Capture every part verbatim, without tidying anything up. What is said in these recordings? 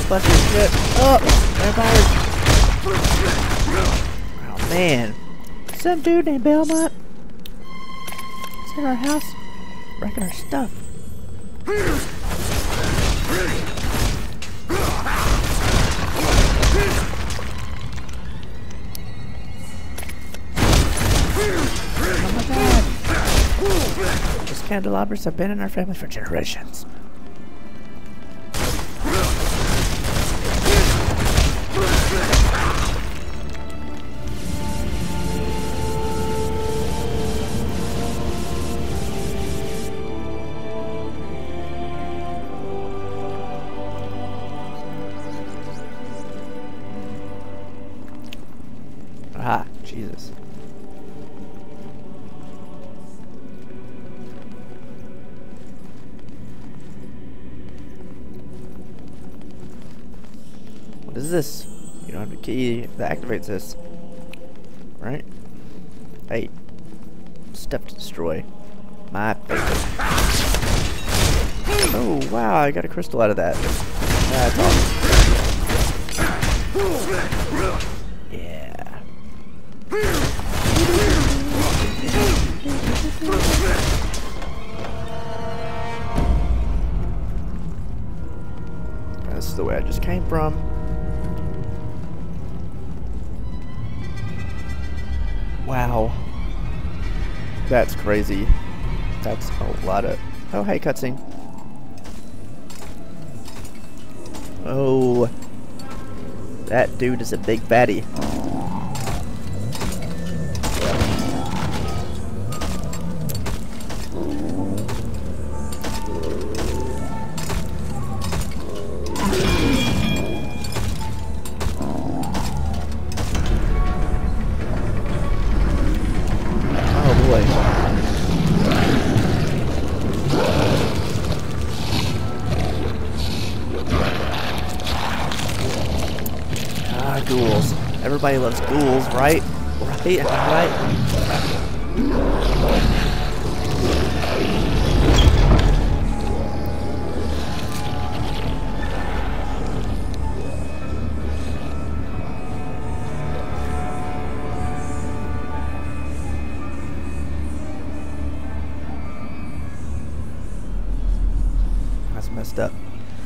Ghostbusters shit. Oh, vampires. Oh man, some dude named Belmont. It's in our house, wrecking our stuff. Oh my god! These candelabras have been in our family for generations. Ah, Jesus. What is this? You don't have a key that activates this. Right? Hey. Stuff to destroy. My favorite. Oh, wow, I got a crystal out of that. That's awesome. Yeah. This is the way I just came from. Wow. That's crazy. That's a lot of... Oh, hey, cutscene. Oh. That dude is a big fatty. Ah, ghouls. Everybody loves ghouls, right? Right? Right? That's messed up.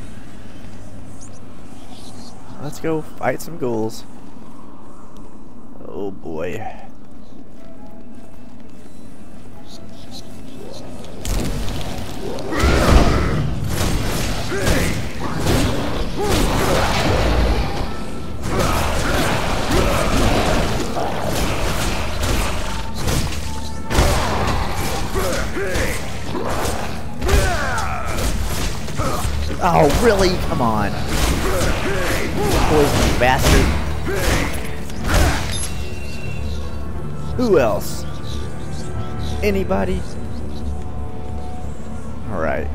Let's go fight some ghouls. Oh boy. Oh, really? Come on. Poison bastard. Who else? Anybody? Alright.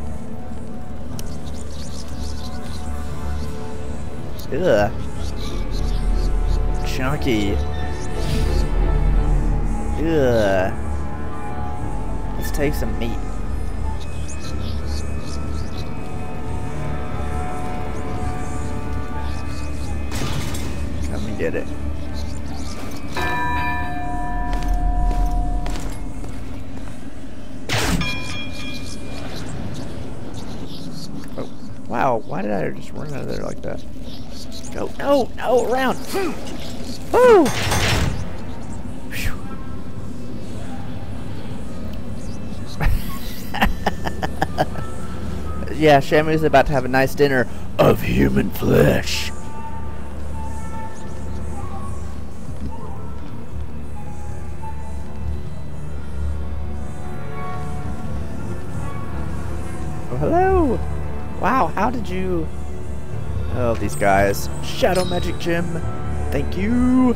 Ugh. Chunky. Ugh. Let's take some meat. Come and get it. Oh, wow, why did I just run out of there like that? Go, no, no, around! Woo! Yeah, Shamu's about to have a nice dinner of human flesh. Oh, hello! Wow, how did you... Oh, these guys. Shadow Magic Gem. Thank you!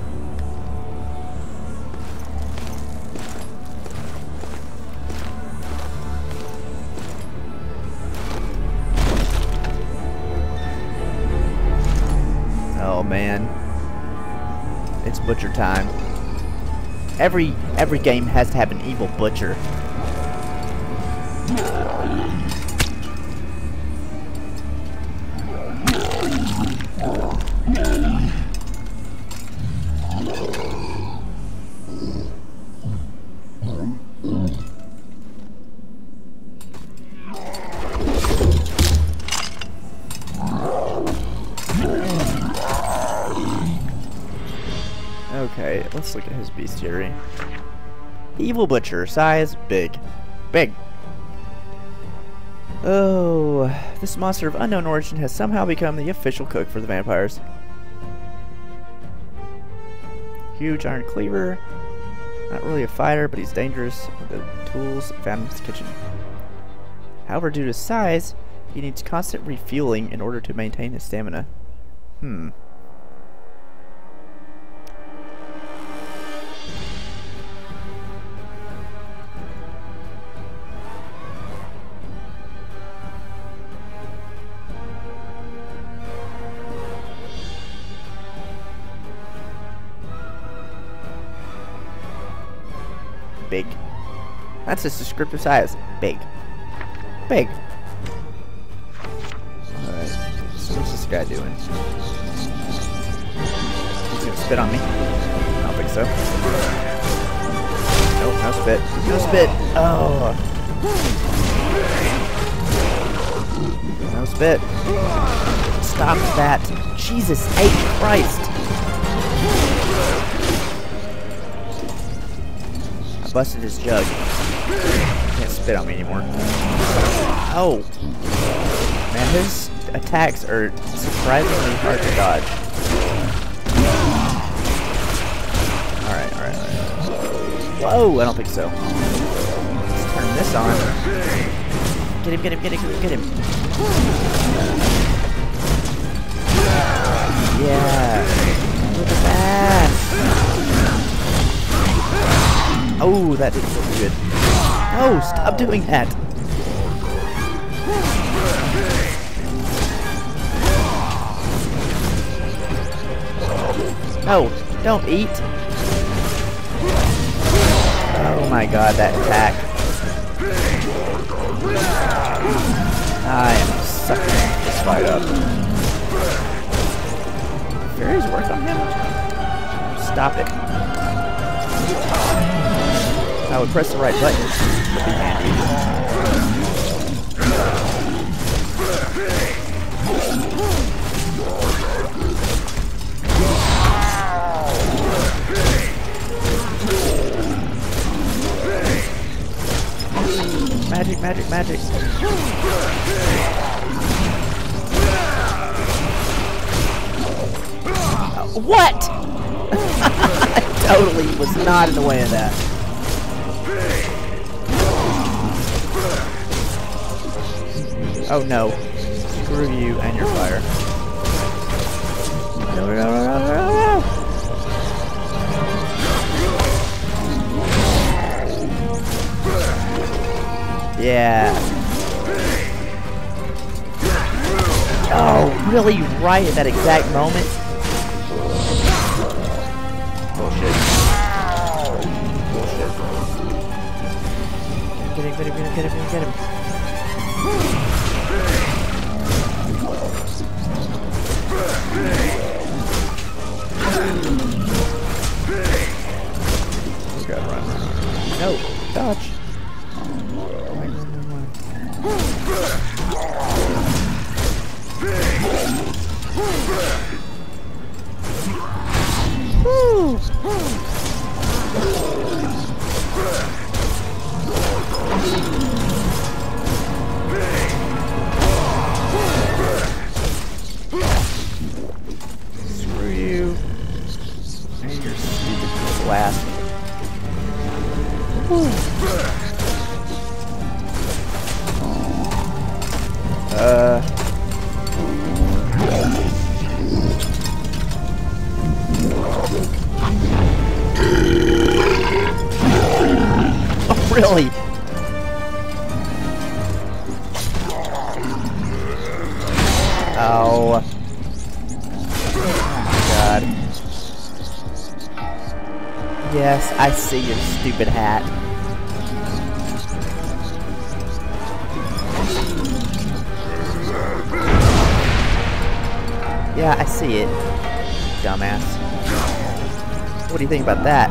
Oh man, it's butcher time. Every every game has to have an evil butcher. Okay, let's look at his bestiary. Evil Butcher, size big. Big. Oh, this monster of unknown origin has somehow become the official cook for the vampires. Huge iron cleaver. Not really a fighter, but he's dangerous with the tools found in his kitchen. However, due to his size, he needs constant refueling in order to maintain his stamina. Hmm. Big. That's his descriptive size. Big. Big. Alright. So what's this guy doing? He's gonna spit on me. I don't think so. Nope, no spit. No spit! Oh! No spit. Stop that. Jesus H. Christ! Busted his jug. Can't spit on me anymore. Oh! Man, his attacks are surprisingly hard to dodge. Alright, alright, alright. Whoa! I don't think so. Let's turn this on. Get him, get him, get him, get him. Yeah! Look at that! Oh, that didn't feel good. No, stop doing that. No, don't eat. Oh my god, that attack. I am sucking this fight up. Fairies work on him? Stop it. I would press the right button. Would be handy. Magic, magic, magic. Uh, what? I totally was not in the way of that. Oh no. Screw you and your fire. No, no, no, no, no, no. Yeah. Oh, really? Right at that exact moment? Bullshit. Bullshit. Get him, get him, get him, get him, get him. We gotta run, run, run. No, dodge. Woo! Screw you. And your stupid blast. Woo. Uh. Oh, really? Oh. God. Yes, I see your stupid hat. Yeah, I see it, dumbass. What do you think about that?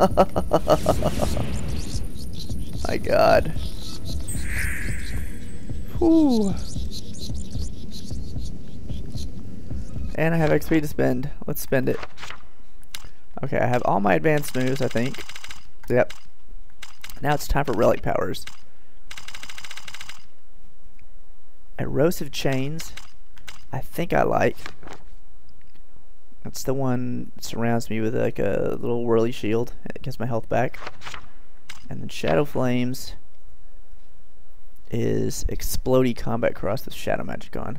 My God. Whew. And I have X P to spend. Let's spend it. Okay, I have all my advanced moves, I think. Yep. Now it's time for relic powers. Erosive chains. I think I like. That's the one that surrounds me with like a little whirly shield. It gets my health back. And then Shadow Flames is Explodey Combat Cross with Shadow Magic on.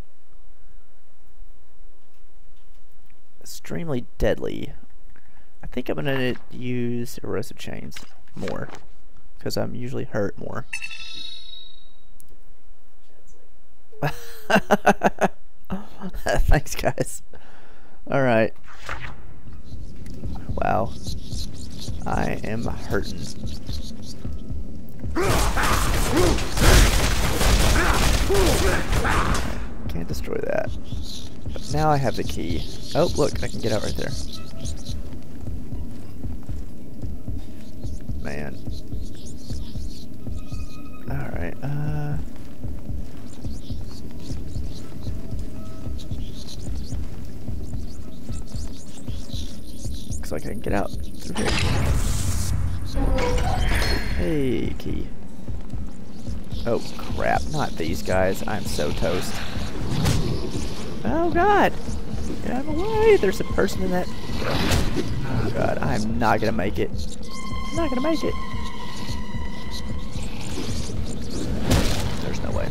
Extremely Deadly. I think I'm gonna use Erosive Chains more because I'm usually hurt more. Thanks, guys. All right. Wow. I am hurting. Can't destroy that. But now I have the key. Oh, look, I can get out right there. Man. Alright, uh... looks like I can get out through here. Hey, key. Oh, crap. Not these guys. I'm so toast. Oh, God. Get out of the way. There's a person in that. Oh, God. I'm not going to make it. I'm not going to make it. There's no way.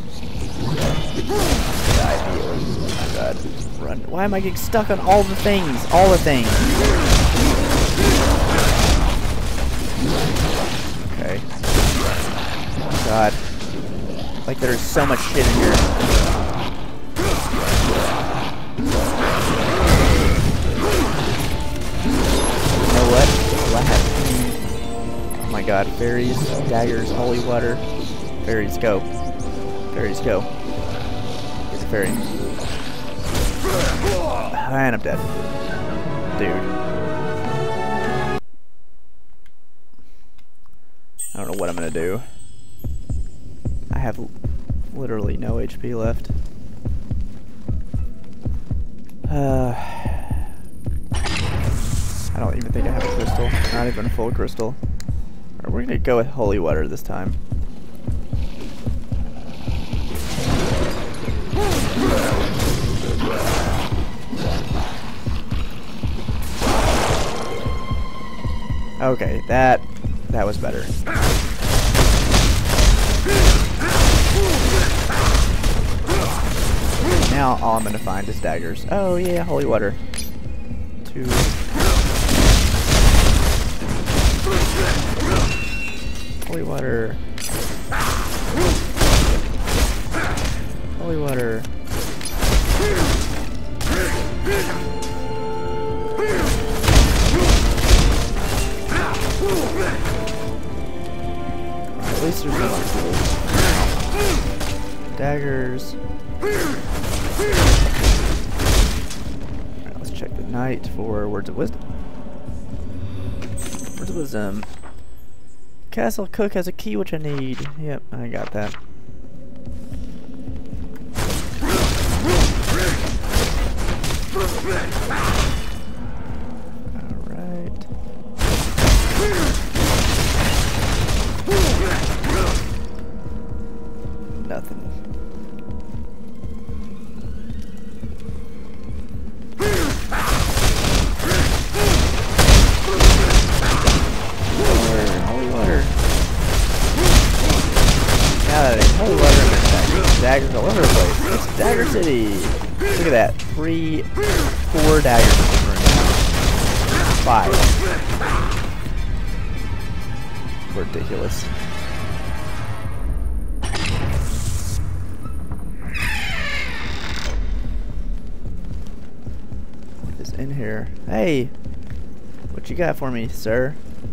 Die immediately. Oh, my God. Run. Why am I getting stuck on all the things? All the things. Okay. Oh, God. Like, there's so much shit in here. You know what? Oh my God. Fairies, daggers, holy water. Fairies, go. Fairies, go. Get the fairy. And I'm dead. Dude. I don't know what I'm gonna do. I have literally no H P left. Uh, I don't even think I have a crystal. Not even a full crystal. Alright, we're gonna go with holy water this time. Okay, that that was better. Now all I'm gonna find is daggers. Oh yeah, holy water. Two. Holy water. Holy water. At least there's no tools. Daggers. Alright, let's check the knight for words of wisdom. Words of wisdom. Castle cook has a key which I need. Yep, I got that. Alright. Nothing. Holy water. Now that holy water and daggers. Daggers all over the place. It's Dagger City. Look at that. Three, four daggers. Five. Ridiculous. What is in here? Hey! What you got for me, sir?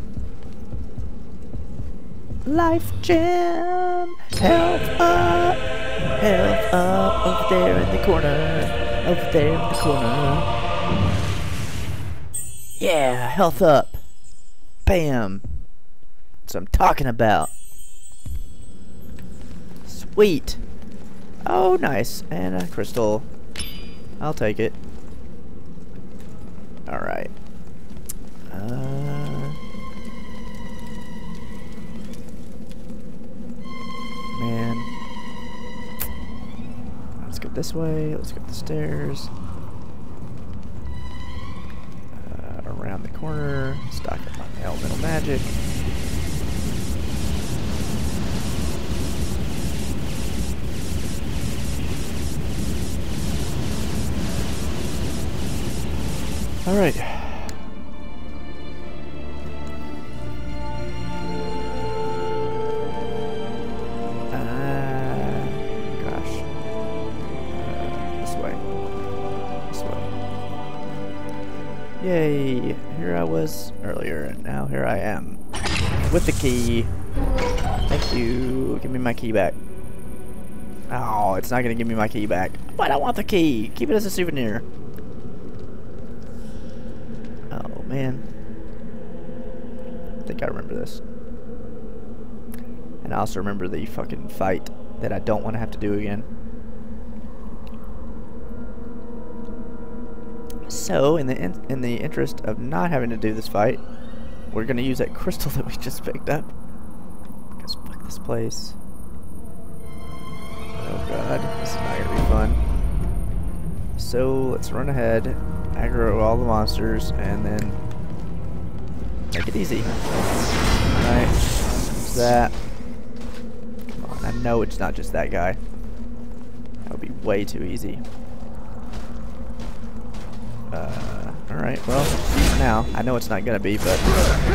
Life gem! Health up! Health up! Over there in the corner! Over there in the corner! Yeah! Health up! Bam! That's what I'm talking about. Sweet! Oh, nice. And a crystal. I'll take it. Alright. Uh, man. Let's go this way. Let's go up the stairs. Uh, around the corner. Stock up on the elemental magic. Alright. Uh, gosh. Uh, this way. This way. Yay! Here I was earlier, and now here I am. With the key. Thank you. Give me my key back. Oh, it's not gonna give me my key back. But I want the key! Keep it as a souvenir. Man, I think I remember this. And I also remember the fucking fight that I don't want to have to do again. So, in the in, in the interest of not having to do this fight, we're gonna use that crystal that we just picked up. Because fuck this place. Oh god, this is not gonna be fun. So let's run ahead, aggro all the monsters, and then make it easy. Alright, there's that. Come on, I know it's not just that guy. That would be way too easy. Uh, alright, well, now, I know it's not gonna be, but...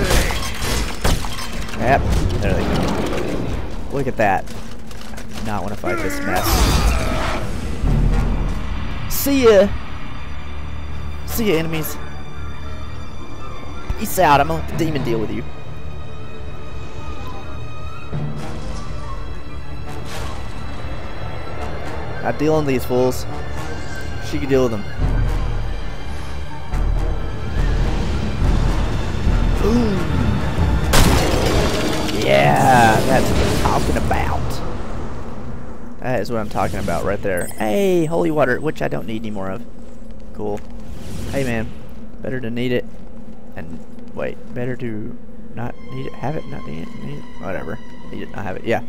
Yep, there they go. Look at that. I do not want to fight this mess. See ya! See ya, enemies. Peace out, I'm gonna let the demon deal with you. Not dealing with these fools. She can deal with them. Ooh. Yeah, that's what I'm talking about. That is what I'm talking about right there. Hey, holy water, which I don't need any more of. Cool. Hey man, better to need it. And wait, better to not need it, have it, not need it, need it, whatever. Need it, not have it, yeah.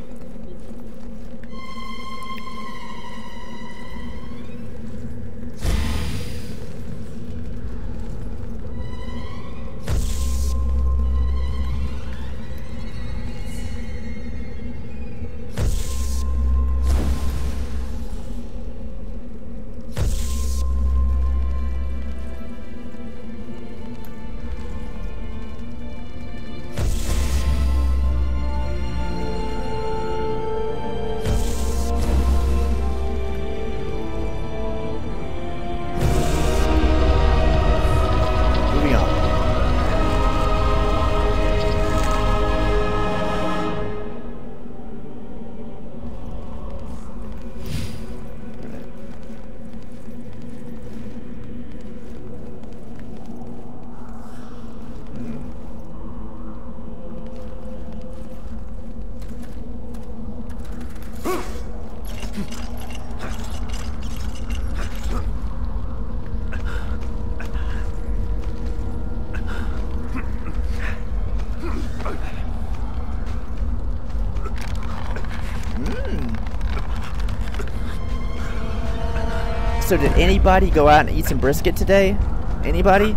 So did anybody go out and eat some brisket today? Anybody?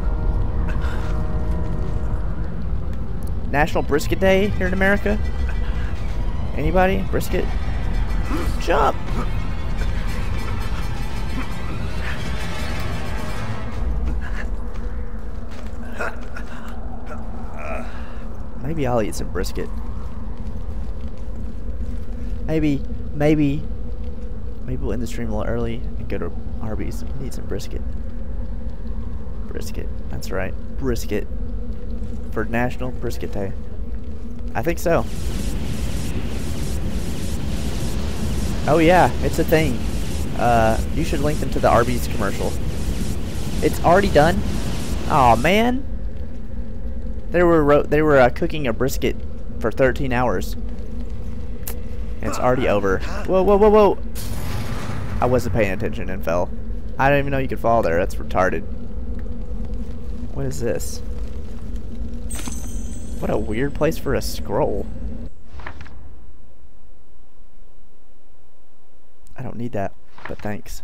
National Brisket Day here in America? Anybody? Brisket? Jump! Maybe I'll eat some brisket. Maybe, maybe, maybe we'll end the stream a little early and go to Arby's. We need some brisket. Brisket, that's right. Brisket. For National Brisket Day. I think so. Oh yeah, it's a thing. Uh, you should link them to the Arby's commercial. It's already done? Aw, man. They were ro they were uh, cooking a brisket for thirteen hours. And it's already over. Whoa, whoa, whoa, whoa! I wasn't paying attention and fell. I didn't even know you could fall there. That's retarded. What is this? What a weird place for a scroll. I don't need that, but thanks.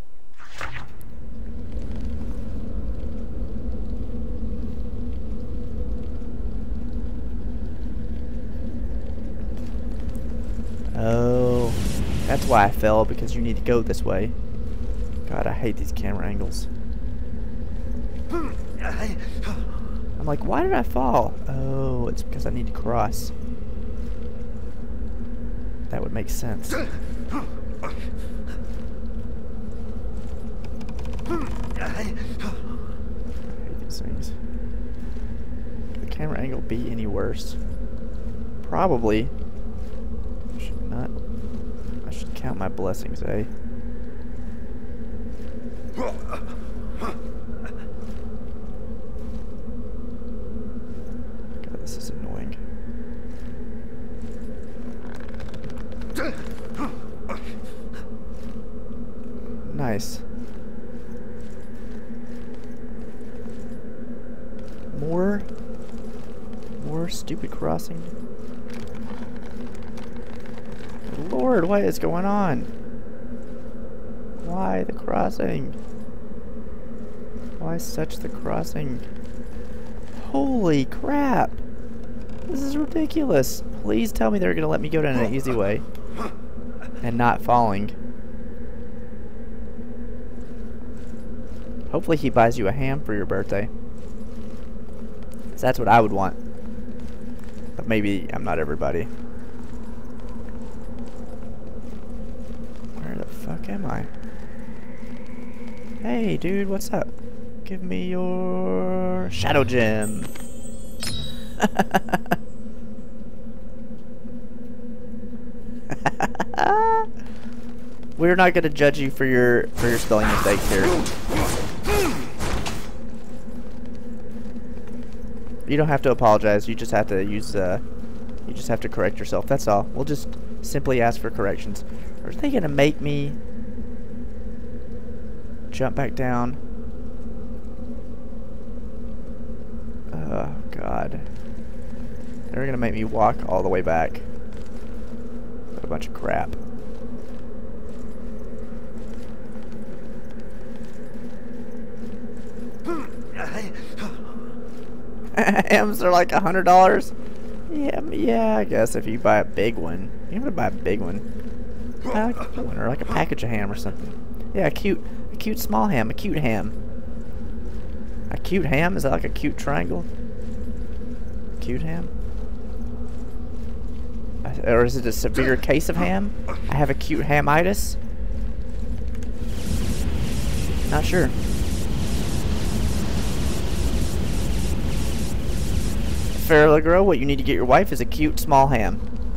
Oh, that's why I fell, because you need to go this way. God, I hate these camera angles. I'm like, why did I fall? Oh, it's because I need to cross. That would make sense. I hate these things. Could the camera angle be any worse? Probably. I should not. I should count my blessings, eh? God, this is annoying. Nice. More? More stupid crossing? Lord, what is going on? Why the crossing? Why such the crossing? Holy crap! This is ridiculous. Please tell me they're gonna let me go down an easy way. And not falling. Hopefully he buys you a ham for your birthday. So that's what I would want. But maybe I'm not everybody. Where the fuck am I? Hey dude, what's up? Give me your shadow gem. We're not gonna judge you for your for your spelling mistakes here. You don't have to apologize. You just have to use. Uh, you just have to correct yourself. That's all. We'll just simply ask for corrections. Are they gonna make me jump back down? Oh God! They're gonna make me walk all the way back. What a bunch of crap. Hams are like a hundred dollars. Yeah, yeah. I guess if you buy a big one, you have to buy a big one. Buy like a big one, or like a package of ham or something. Yeah, a cute, a cute small ham, a cute ham. A cute ham? Is that like a cute triangle? Cute ham? Or is it a severe case of ham? I have a cute hamitis. Not sure. Fairly girl, what you need to get your wife is a cute small ham.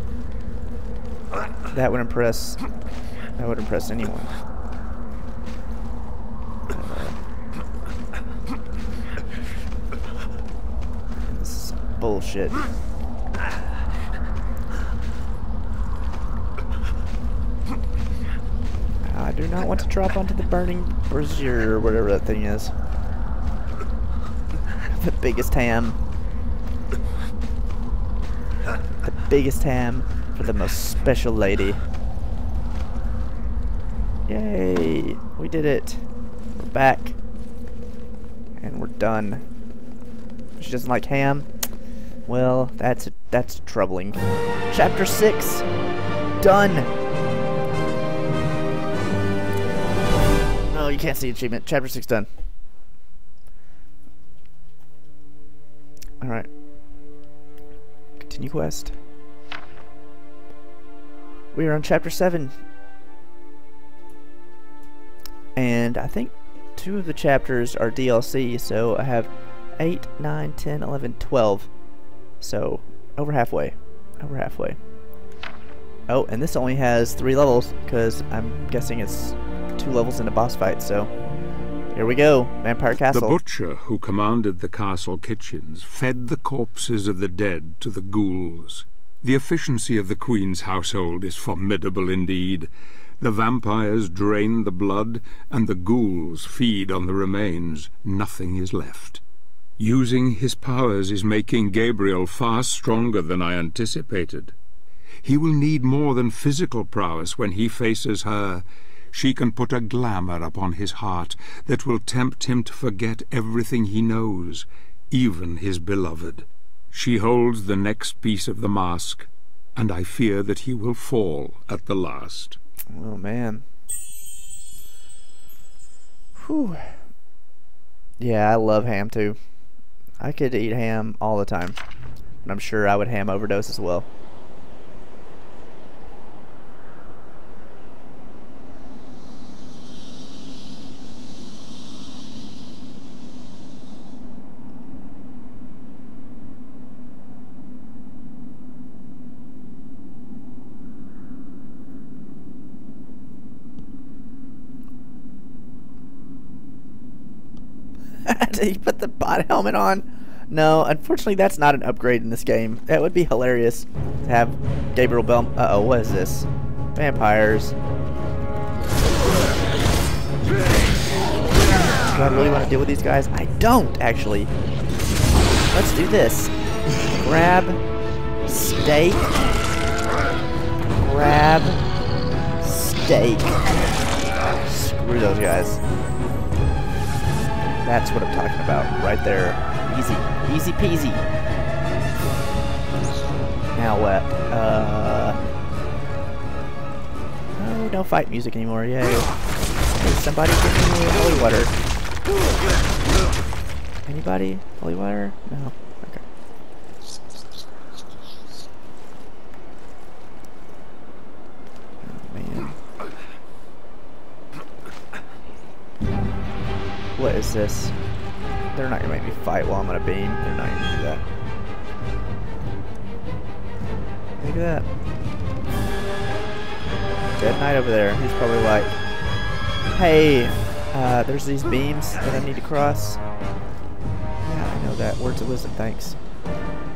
That would impress. That would impress anyone. Uh, this is bullshit. I do not want to drop onto the burning brazier or whatever that thing is. The biggest ham. The biggest ham for the most special lady. Yay! We did it. We're back. And we're done. She doesn't like ham? Well, that's that's troubling. Chapter six. Done. No, you can't see achievement. Chapter six done. Alright. Continue quest. We are on chapter seven. And I think two of the chapters are D L C, so I have eight, nine, ten, eleven, twelve. So, over halfway. Over halfway. Oh, and this only has three levels, because I'm guessing it's two levels in a boss fight, so Here we go, Vampire Castle. The butcher who commanded the castle kitchens fed the corpses of the dead to the ghouls. The efficiency of the Queen's household is formidable indeed. The vampires drain the blood, and the ghouls feed on the remains. Nothing is left. Using his powers is making Gabriel far stronger than I anticipated. He will need more than physical prowess when he faces her. She can put a glamour upon his heart that will tempt him to forget everything he knows, even his beloved. She holds the next piece of the mask, and I fear that he will fall at the last. Oh, man. Whew. Yeah, I love ham, too. I could eat ham all the time. And I'm sure I would ham overdose as well. Did he put the bot helmet on? No, unfortunately that's not an upgrade in this game. That would be hilarious to have Gabriel Bell. Uh oh, what is this? Vampires. Do I really want to deal with these guys? I don't, actually. Let's do this. Grab. Steak. Grab. Steak. Screw those guys. That's what I'm talking about, right there. Easy, easy peasy. Now what? Uh, oh, no fight music anymore, yay. Hey, somebody give me holy water. Anybody? Holy water? No. Okay. Oh, man. What is this? They're not gonna make me fight while I'm on a beam. They're not gonna do that. Look at that. Dead Knight over there. He's probably like, hey, uh, there's these beams that I need to cross. Yeah, I know that. Words of wisdom, thanks. Can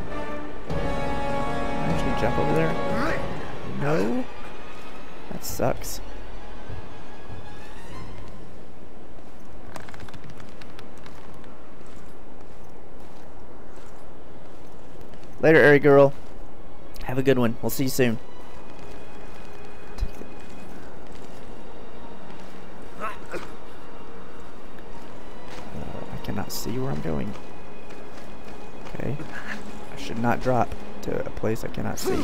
I actually jump over there? No? That sucks. Later, Airy Girl. Have a good one. We'll see you soon. Uh, I cannot see where I'm going. Okay. I should not drop to a place I cannot see.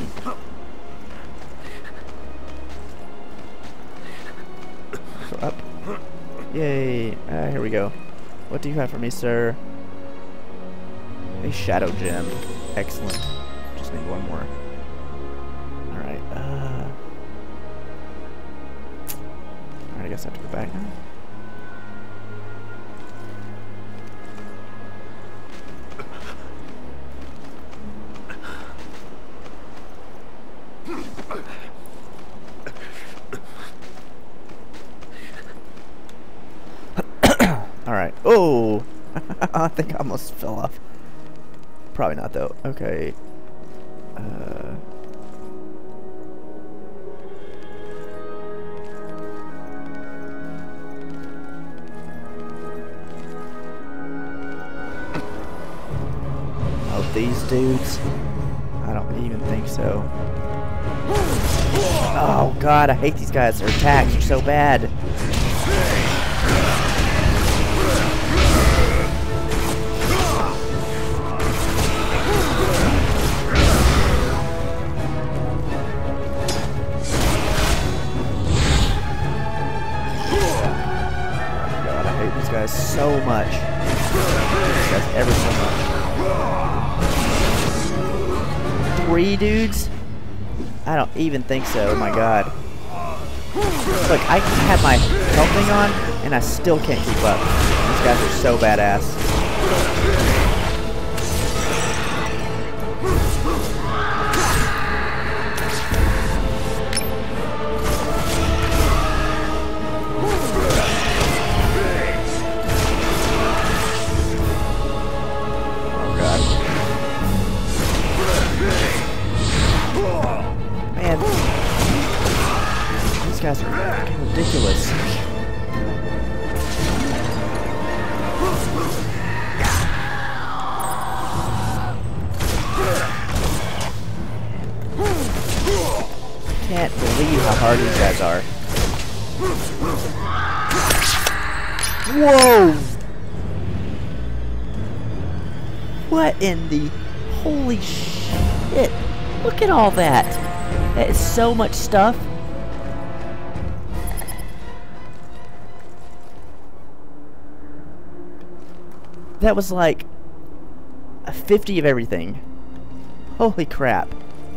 Go up. Yay. Uh, here we go. What do you have for me, sir? A shadow gem. Excellent. Just need one more. Alright, uh... Alright, I guess I have to go back now. Alright. Oh! I think I almost fell off. Probably not, though. Okay. Uh... Oh, these dudes? I don't even think so. Oh, God, I hate these guys. Their attacks are so bad. So much. That's ever so much. Three dudes? I don't even think so. Oh my god. Look, I have my health thing on, and I still can't keep up. These guys are so badass. how hard these guys are. Whoa! What in the holy shit? Look at all that. That is so much stuff. That was like a fifty of everything. Holy crap.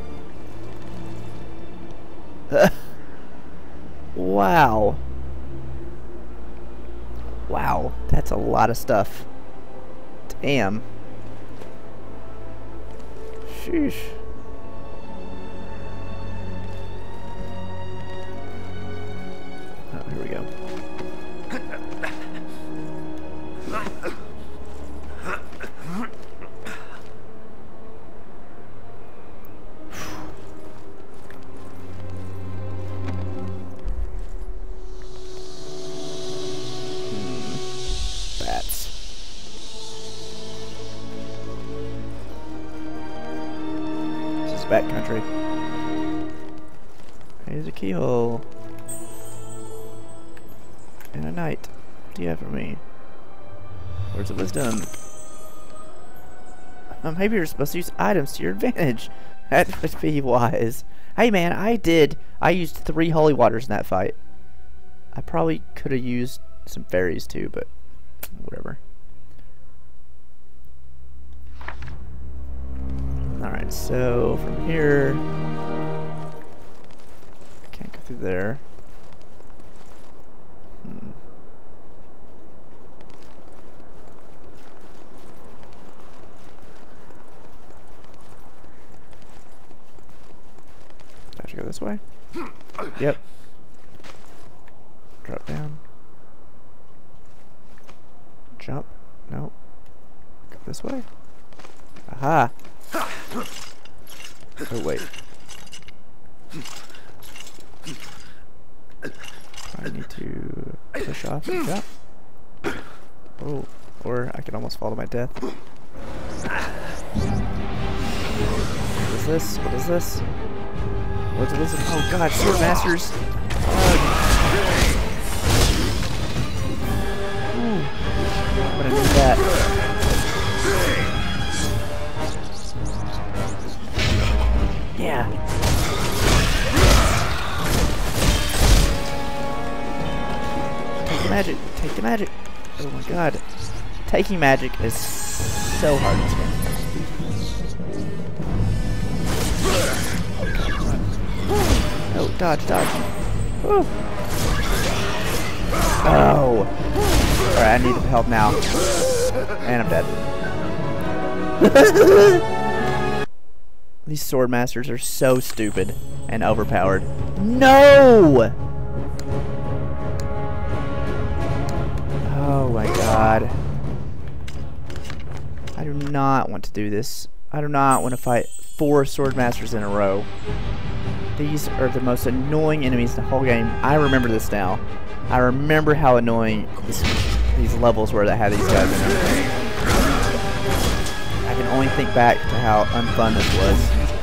Wow. Wow, that's a lot of stuff. Damn. Sheesh. Oh, here we go. Backcountry. Here's a keyhole. And a knight. What do you have for me? Words of wisdom. Um, maybe you're supposed to use items to your advantage. That would be wise. Hey man, I did. I used three holy waters in that fight. I probably could have used some fairies too, but whatever. Alright, so from here, can't go through there. Hmm. I should go this way? Yep. Drop down. Jump. Nope. Go this way. Aha! Oh wait. I need to push off and jump. Oh, or I could almost fall to my death. What is this? What is this? What's this? Oh god, sword masters! Ooh. I'm gonna need that. Yeah. Take the magic. Take the magic. Oh my god. Taking magic is so hard in this game. Oh, dodge, dodge. Woo. Oh. Alright, I need help now. And I'm dead. These sword masters are so stupid and overpowered. No! Oh my god. I do not want to do this. I do not want to fight four sword masters in a row. These are the most annoying enemies in the whole game. I remember this now. I remember how annoying this, these levels were that had these guys in them. I can only think back to how unfun this was.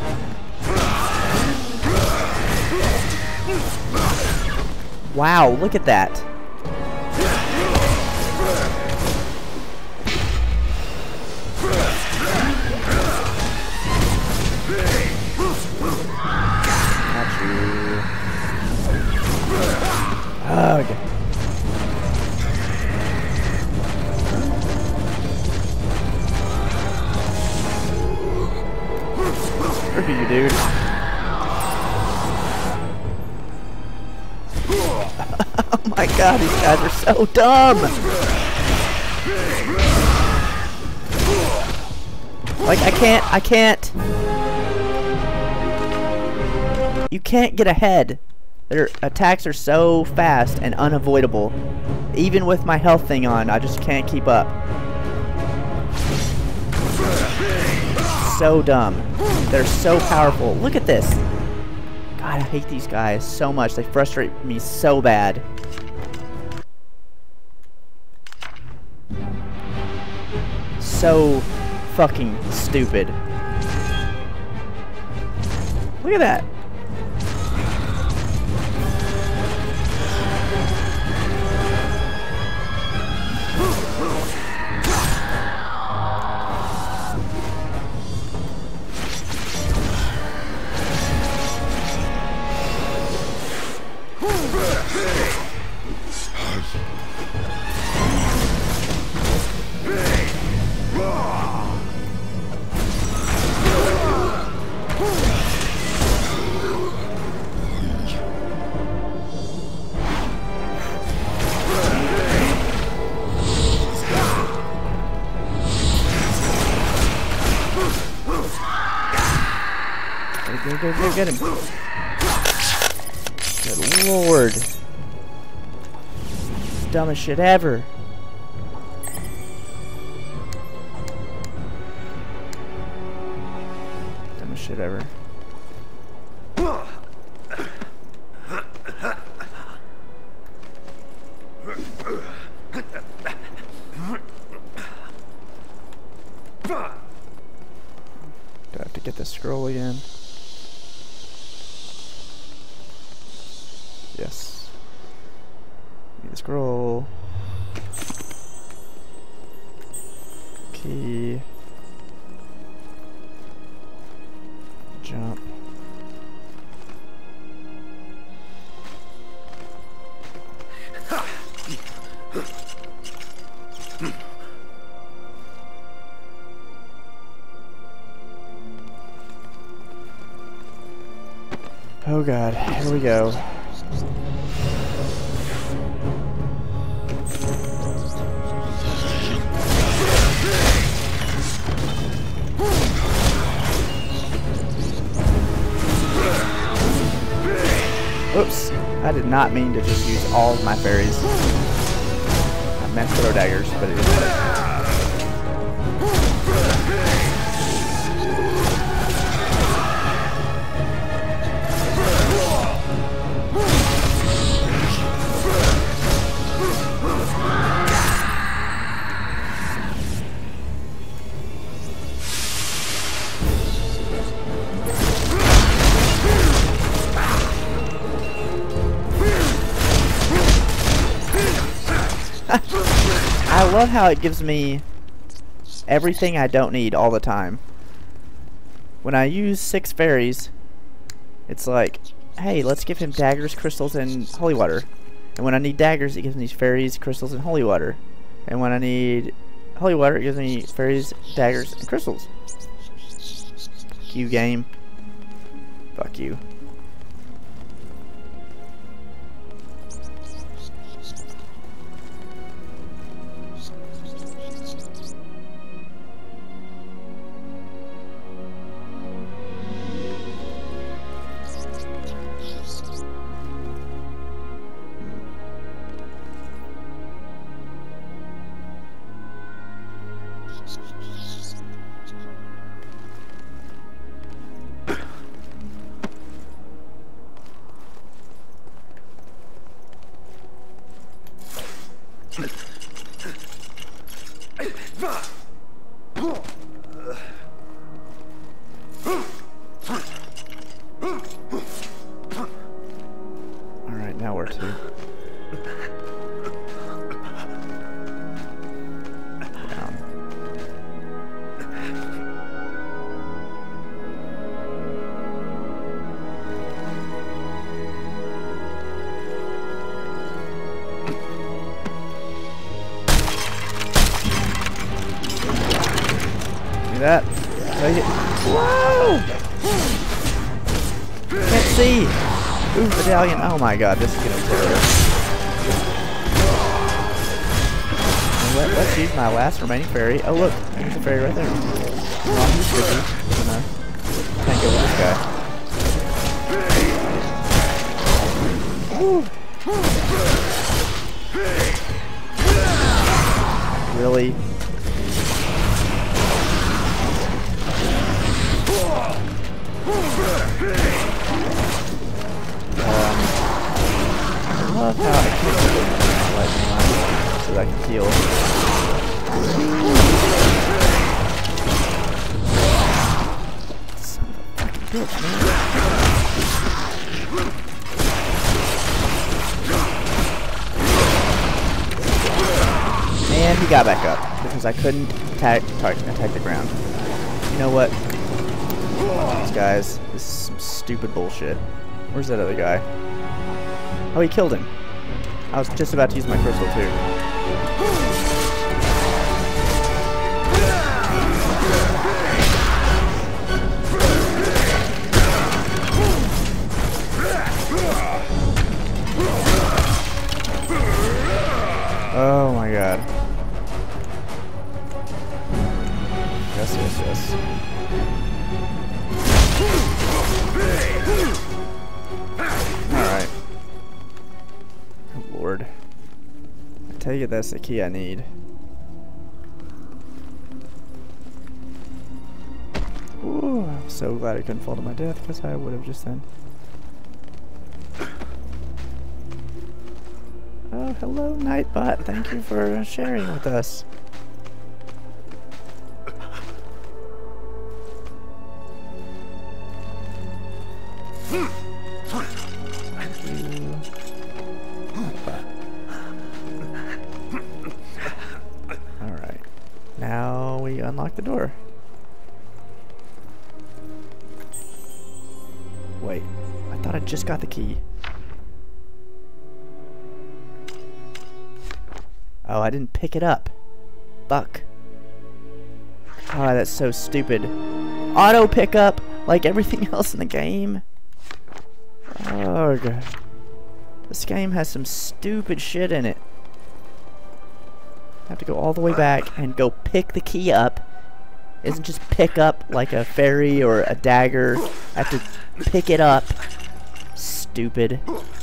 Wow, look at that. Got you. Ugh. Look at you, dude. Oh my god, these guys are so dumb! Like, I can't, I can't... You can't get ahead. Their attacks are so fast and unavoidable. Even with my health thing on, I just can't keep up. So dumb. They're so powerful. Look at this. God, I hate these guys so much. They frustrate me so bad. So fucking stupid. Look at that. Go, go, go, get him. Good lord. Dumbest shit ever. Dumbest shit ever. Do I have to get the scroll again? Yes. Need the scroll. Key. Jump. Oh god, here we go. Oops, I did not mean to just use all of my fairies. I meant to throw daggers, but it didn't work. I love how it gives me everything I don't need all the time. When I use six fairies, it's like, hey, let's give him daggers, crystals, and holy water. And when I need daggers, it gives me fairies, crystals, and holy water. And when I need holy water, it gives me fairies, daggers, and crystals. Fuck you, game. Fuck you. Alright, now where to? Down. See that? Take it. Whoa! Can't see! Ooh, medallion. Oh my god, this is gonna be terrible. Let, let's use my last remaining fairy. Oh look, there's a fairy right there. Oh, he's busy. I'm gonna tank over this guy. Woo. Really? Um, I love how I can't get my life in line so that I can heal. Son of a fucking bitch, man. And he got back up because I couldn't attack, attack the ground. You know what? These guys, this is some stupid bullshit. Where's that other guy? Oh, he killed him. I was just about to use my crystal too. Oh my god. Yes, yes, yes. Alright. Oh, Lord. I tell you, that's the key I need. Ooh, I'm so glad I couldn't fall to my death, because I would have just then. Oh, hello, Nightbot. Thank you for sharing with us. Thank you, Nightbot. Alright. Now we unlock the door. Wait. I thought I just got the key. Oh, I didn't pick it up. Fuck. Oh, that's so stupid. Auto pickup like everything else in the game. Oh, God. This game has some stupid shit in it. I have to go all the way back and go pick the key up. It isn't just pick up like a fairy or a dagger. I have to pick it up. Stupid.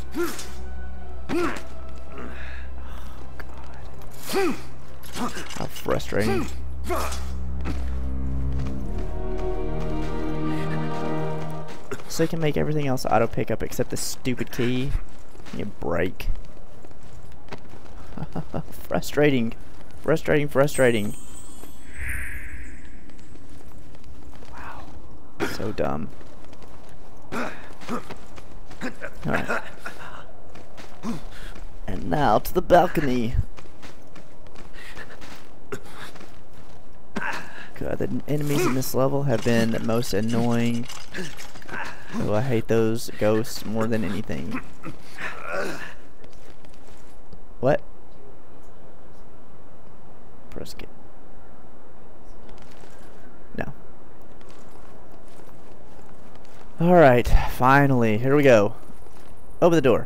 How frustrating. So you can make everything else auto pick up except the stupid key. You break. Frustrating. Frustrating, frustrating. Wow. So dumb. Alright. And now to the balcony. God, the enemies in this level have been the most annoying. Oh, I hate those ghosts more than anything. What? Press skip. No. Alright, finally. Here we go. Open the door.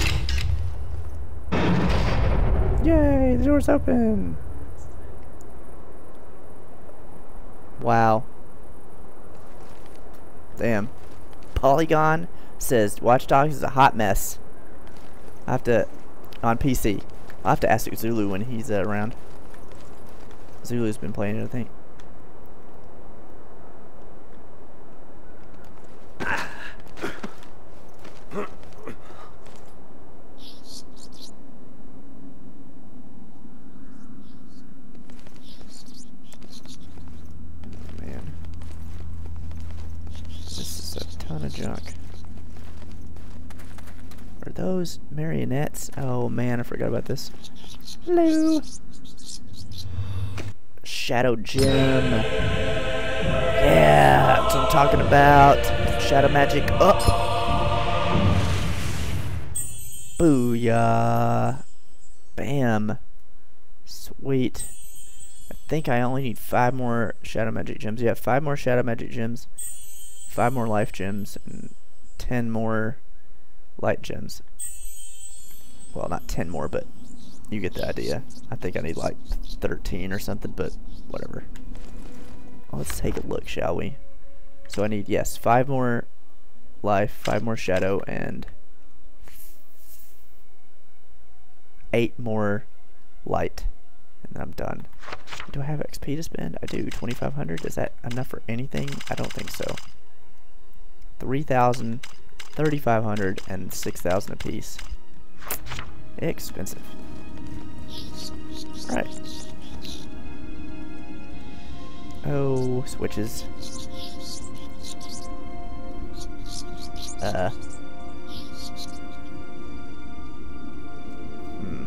Yay, the door's open. Wow. Damn. Polygon says Watch Dogs is a hot mess. I have to, on P C. I'll have to ask Zulu when he's uh, around. Zulu's been playing it, I think. Junk. Are those marionettes? Oh man, I forgot about this. Hello. Shadow gem. Yeah, that's what I'm talking about. Shadow magic up. Booyah. Bam. Sweet. I think I only need five more shadow magic gems. Yeah, five more shadow magic gems. Five more life gems and ten more light gems. Well, not ten more, but you get the idea. I think I need like thirteen or something, but whatever. Well, let's take a look, shall we? So I need, yes, five more life, five more shadow, and eight more light. And then I'm done. Do I have X P to spend? I do. twenty-five hundred. Is that enough for anything? I don't think so. three thousand, thirty-five hundred, and six thousand apiece. Expensive. Alright. Oh, switches. Uh. Hmm.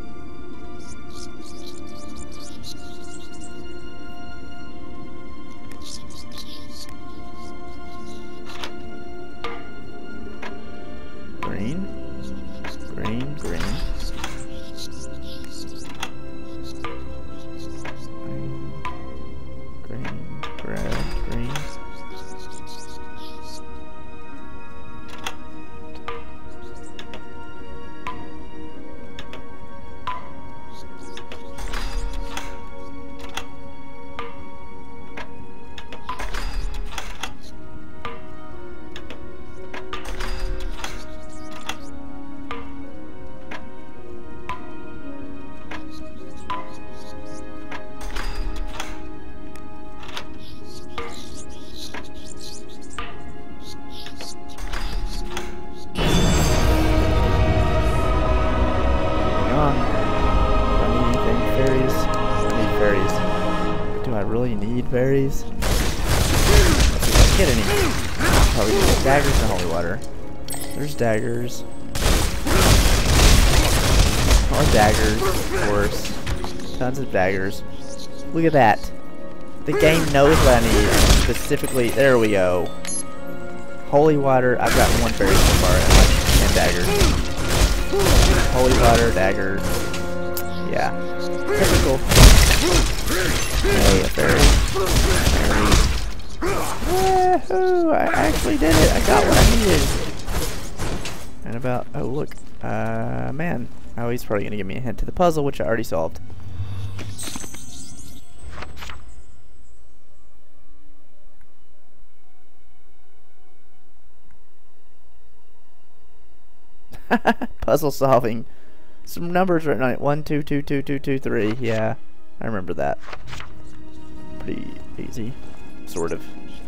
Green, green, green, green, green, red, green. berries. Let's see if I get any. Probably get daggers and holy water. There's daggers. More daggers, of course. Tons of daggers. Look at that. The game knows what I need. Specifically, there we go. Holy water. I've got one berry so far and like ten daggers. Holy water, daggers. Yeah. Typical. Hey, a berry. Berry. Woohoo! I actually did it. I got what I needed. And about, oh look, uh, man. Oh, he's probably gonna give me a hint to the puzzle, which I already solved. Puzzle solving. Some numbers written on it. One, two, two, two, two, two, three. Yeah, I remember that. Pretty easy, sort of.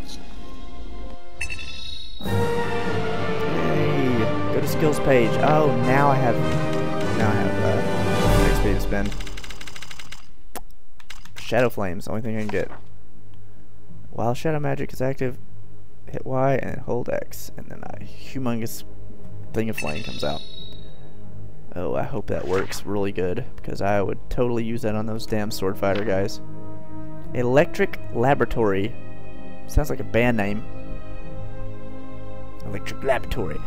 Hey, go to skills page. Oh, now I have. Now I have uh, X P to spend. Shadow flames. Only thing I can get. While shadow magic is active, hit Y and hold X, and then a humongous thing of flame comes out. Oh, I hope that works really good, because I would totally use that on those damn sword fighter guys. Electric Laboratory. Sounds like a band name. Electric Laboratory.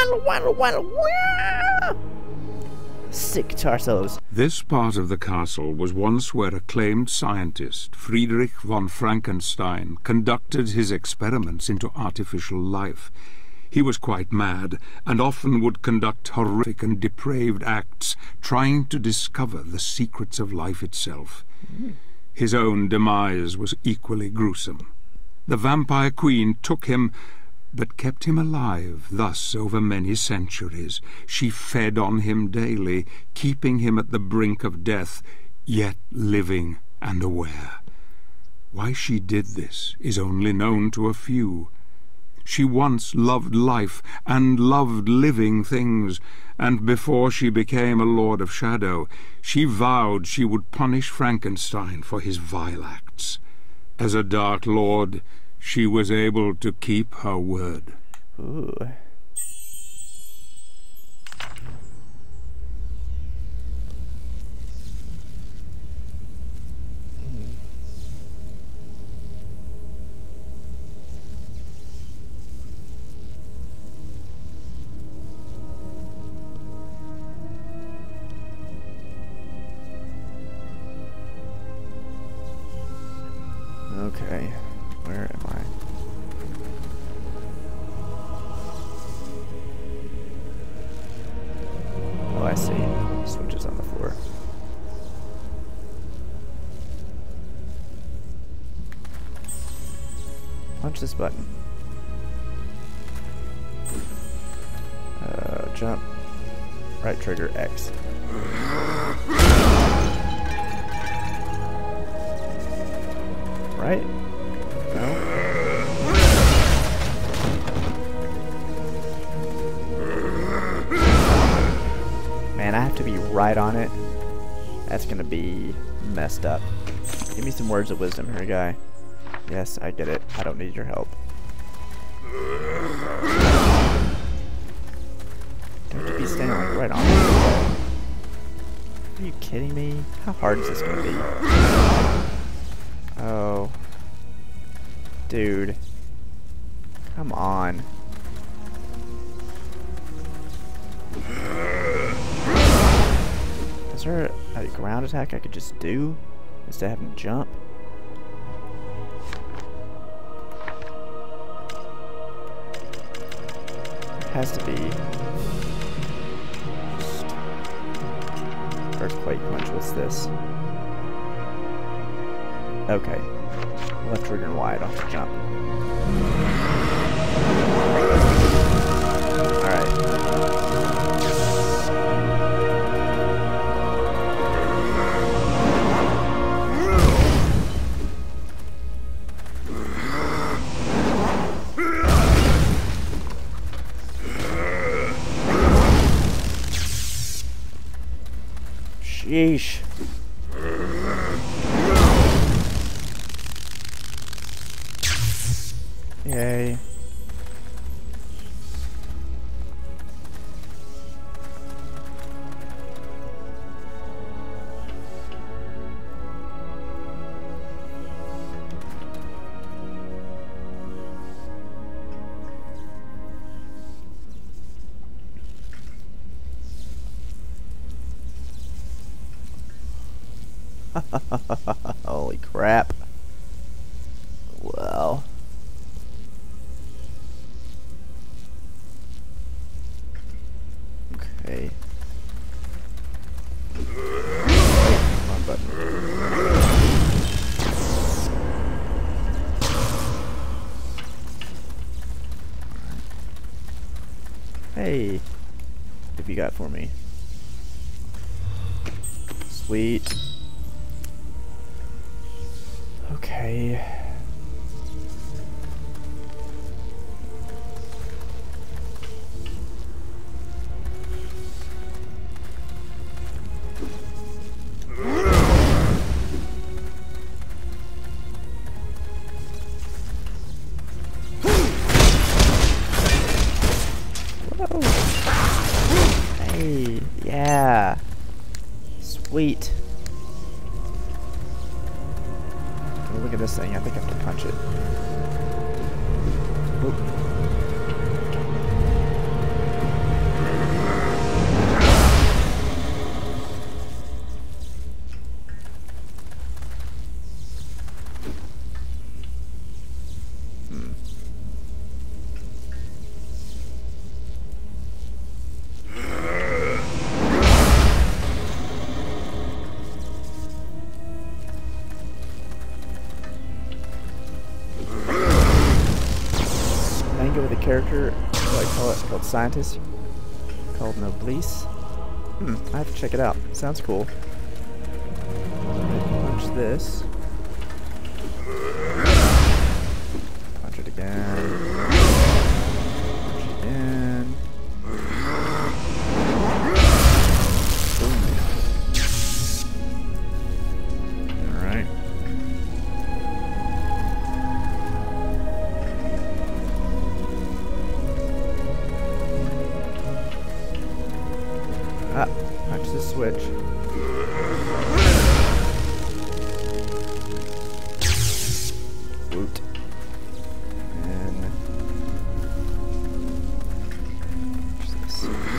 Sick guitar solos. This part of the castle was once where acclaimed scientist Friedrich von Frankenstein conducted his experiments into artificial life. He was quite mad, and often would conduct horrific and depraved acts, trying to discover the secrets of life itself. Mm. His own demise was equally gruesome. The vampire queen took him, but kept him alive, thus over many centuries. She fed on him daily, keeping him at the brink of death, yet living and aware. Why she did this is only known to a few. She once loved life and loved living things, and before she became a Lord of Shadow, she vowed she would punish Frankenstein for his vile acts. As a Dark Lord, she was able to keep her word. Ooh. Okay, where am I? Oh, I see. Switches on the floor. Punch this button. Uh, jump. Right trigger X. Right? No? Man, I have to be right on it. That's gonna be messed up. Give me some words of wisdom here, guy. Yes, I get it. I don't need your help. Don't you be standing like right on it. Are you kidding me? How hard is this gonna be? Oh. Dude. Come on. Is there a, a ground attack I could just do instead of having to jump? It has to be. Earthquake punch. What's this? Okay. Left trigger and Y, I don't have to jump. Alright. Sheesh. Yay. Holy crap. Well. Okay. Wrong button. Hey. What have you got for me? Sweet. Okay. Whoa. Hey, yeah. Sweet. Look at this thing. I think I have to punch it. Oop. Hmm. Go with a character, what I call it, called Scientist, called Noblesse. Hmm, I have to check it out. Sounds cool. Punch this. Punch it again. Punch it again. Alright. Ah, punch the switch. Woot. And punch this.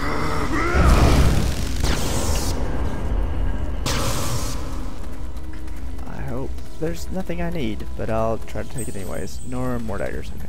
I hope there's nothing I need, but I'll try to take it anyways. Nor more daggers, okay.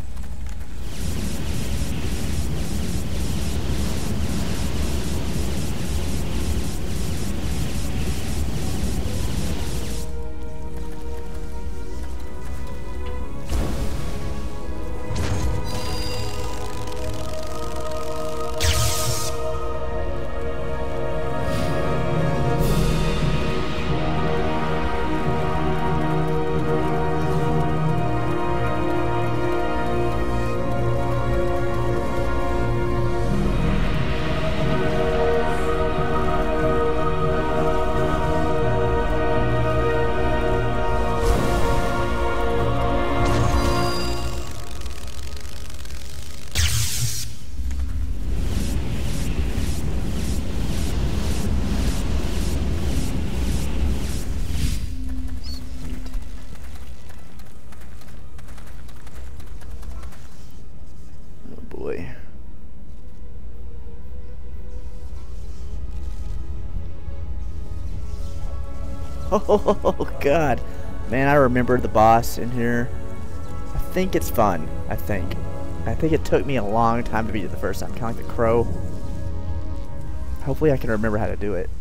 Oh god, man, I remember the boss in here. I think it's fun. I think. I think it took me a long time to beat it the first time, kind of like the crow. Hopefully I can remember how to do it.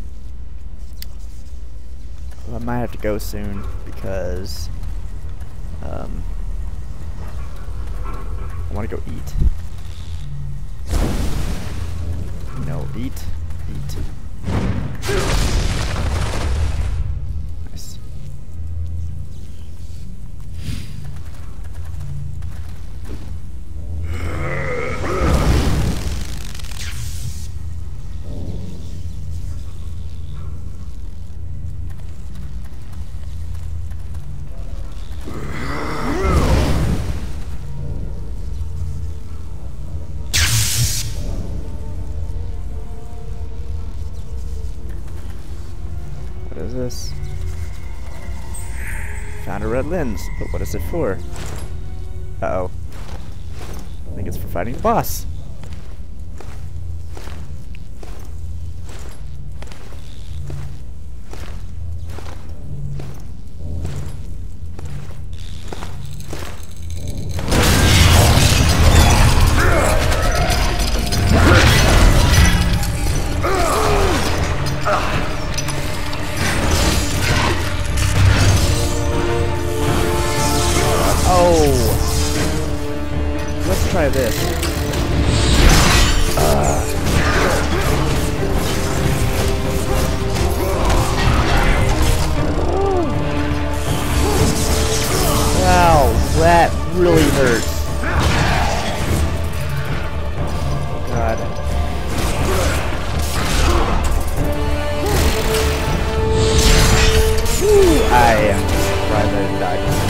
Well, I might have to go soon because um, I want to go eat. No, eat, eat. Nice. red lens. But what is it for? Uh-oh. I think it's for fighting the boss. Try this. Uh. Wow, that really hurts. God. Whew, I am surprised I didn't die.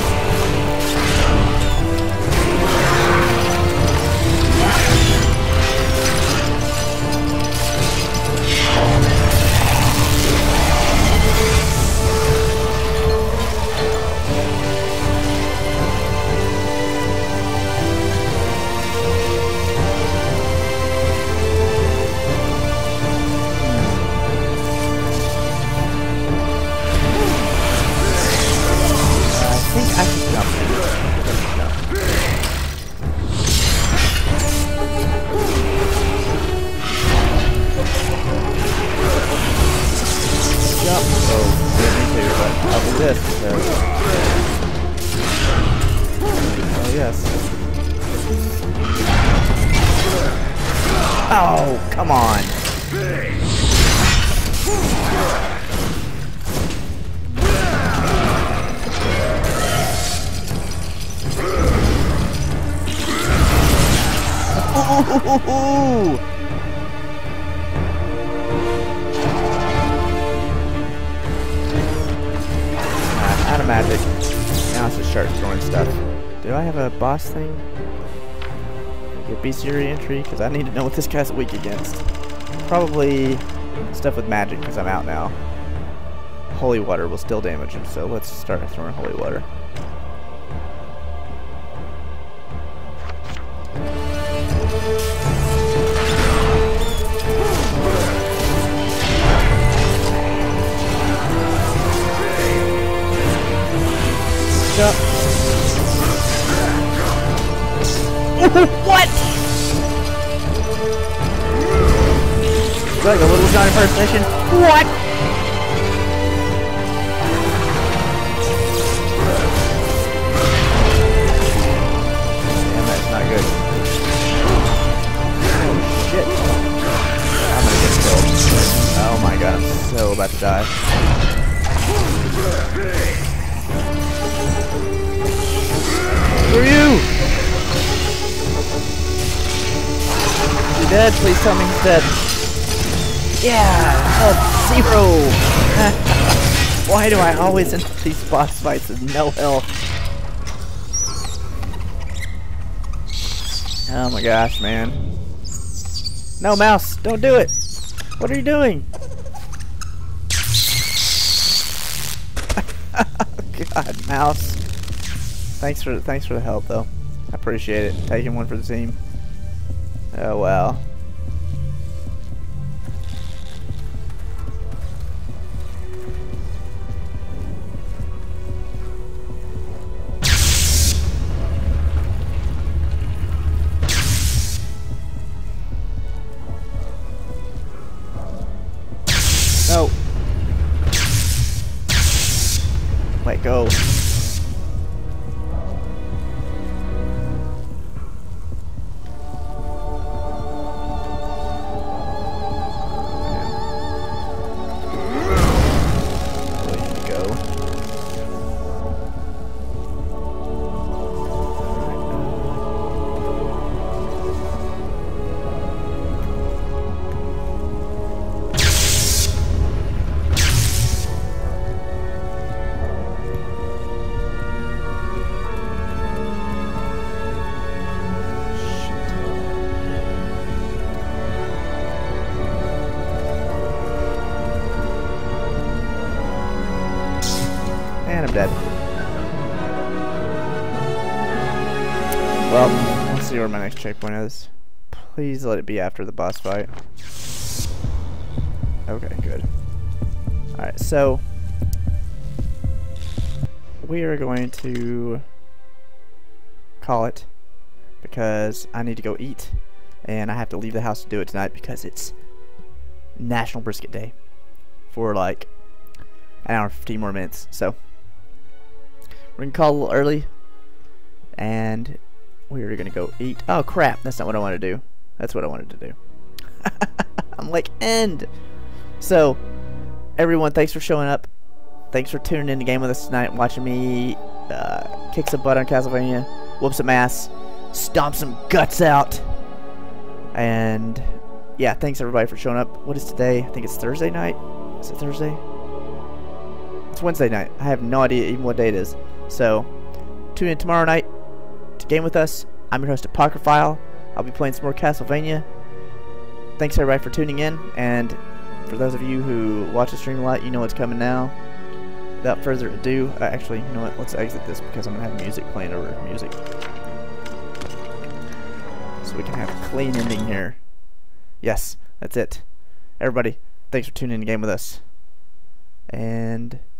This because oh yes. Oh, come on. Ooh. Out of magic. Now it's just start throwing stuff. Do I have a boss thing? Get B C re-entry? Because I need to know what this guy's weak against. Probably stuff with magic because I'm out now. Holy water will still damage him, so let's start throwing holy water. Up. What? It's like a little Johnny impersonation. What? Damn, that's not good. Oh shit. I'm gonna get killed. Oh my god, I'm so about to die. Who are you? You're dead? Please tell me he's dead. Yeah! Health zero! Why do I always enter these boss fights with no health? Oh my gosh, man. No, mouse! Don't do it! What are you doing? Oh god, mouse. Thanks for thanks for the help, though. I appreciate it. Taking one for the team. Oh well. No. Let go. Well, let's see where my next checkpoint is. Please let it be after the boss fight. Okay, good. Alright, so we are going to call it because I need to go eat and I have to leave the house to do it tonight because it's National Brisket Day for like an hour and fifteen more minutes. So we're gonna call a little early and we're gonna go eat. Oh crap, that's not what I wanted to do. That's what I wanted to do. I'm like, end. So everyone, thanks for showing up. Thanks for tuning in the game with us tonight, watching me uh, kick some butt on Castlevania, whoop some ass, stomp some guts out. And yeah, thanks everybody for showing up. What is today? I think it's Thursday night. Is it Thursday? It's Wednesday night. I have no idea even what day it is. So tune in tomorrow night to game with us. I'm your host, Apocryphile. I'll be playing some more Castlevania. Thanks everybody for tuning in, and for those of you who watch the stream a lot, you know what's coming now. Without further ado, uh, actually, you know what? Let's exit this because I'm gonna have music playing over music, so we can have a clean ending here. Yes, that's it. Everybody, thanks for tuning in to game with us, and